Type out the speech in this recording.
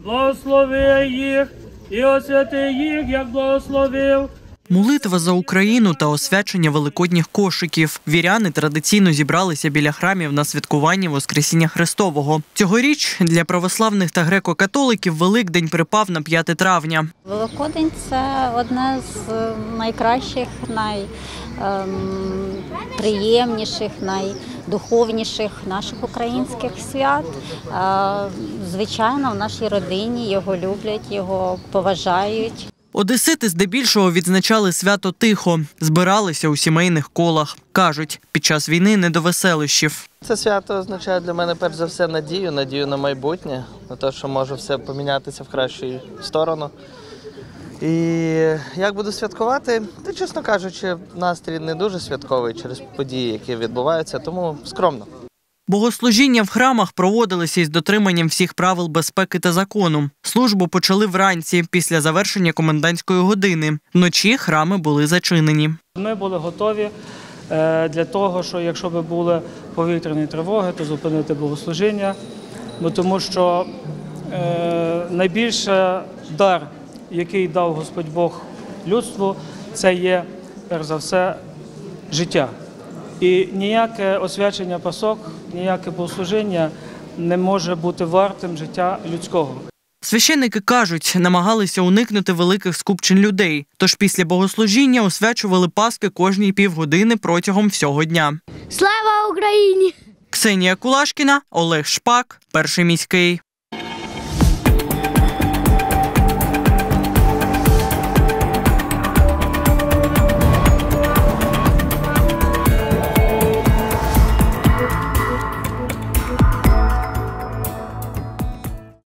Благослови їх і освяти їх, як благословив. Молитва за Україну та освячення великодніх кошиків. Віряни традиційно зібралися біля храмів на святкування Воскресіння Христового. Цьогоріч для православних та греко-католиків Великдень припав на 5 травня. Великодень – це одне з найкращих, найприємніших, найдуховніших наших українських свят. Звичайно, в нашій родині його люблять, його поважають. Одесити здебільшого відзначали свято тихо, збиралися у сімейних колах. Кажуть, під час війни не до веселищів. Це свято означає для мене перш за все надію на майбутнє, на те, що може все помінятися в кращу сторону. І як буду святкувати, то, чесно кажучи, настрій не дуже святковий через події, які відбуваються, тому скромно. Богослужіння в храмах проводилися із дотриманням всіх правил безпеки та закону. Службу почали вранці, після завершення комендантської години. Вночі храми були зачинені. Ми були готові для того, що якщо б були повітряні тривоги, то зупинити богослужіння. Тому що найбільший дар, який дав Господь Бог людству, це є, перш за все, життя. І ніяке освячення пасок, ніяке богослужіння не може бути вартим життя людського. Священники кажуть, намагалися уникнути великих скупчень людей. Тож після богослужіння освячували паски кожні півгодини протягом всього дня. Слава Україні! Ксенія Кулашкіна, Олег Шпак, Перший міський.